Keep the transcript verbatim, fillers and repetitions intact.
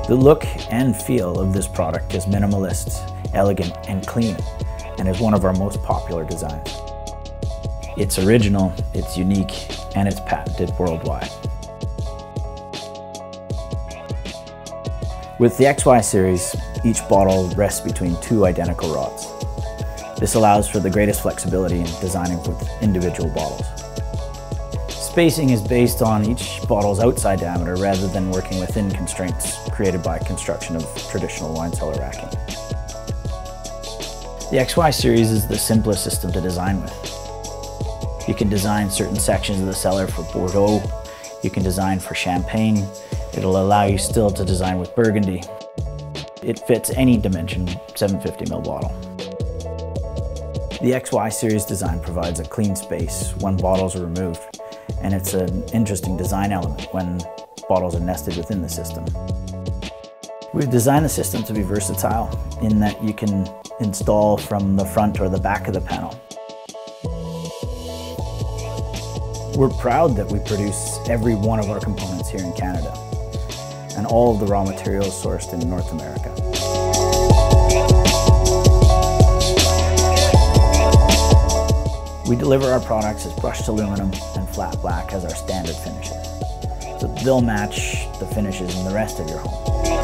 The look and feel of this product is minimalist, elegant, and clean, and is one of our most popular designs. It's original, it's unique, and it's patented worldwide. With the X Y series, each bottle rests between two identical rods. This allows for the greatest flexibility in designing with individual bottles. Spacing is based on each bottle's outside diameter rather than working within constraints created by construction of traditional wine cellar racking. The X Y series is the simplest system to design with. You can design certain sections of the cellar for Bordeaux, you can design for Champagne, it'll allow you still to design with Burgundy. It fits any dimension seven hundred fifty milliliter bottle. The X Y series design provides a clean space when bottles are removed, and it's an interesting design element when bottles are nested within the system. We've designed the system to be versatile in that you can install from the front or the back of the panel. We're proud that we produce every one of our components here in Canada, and all of the raw materials sourced in North America. We deliver our products as brushed aluminum and flat black as our standard finishes, so they'll match the finishes in the rest of your home.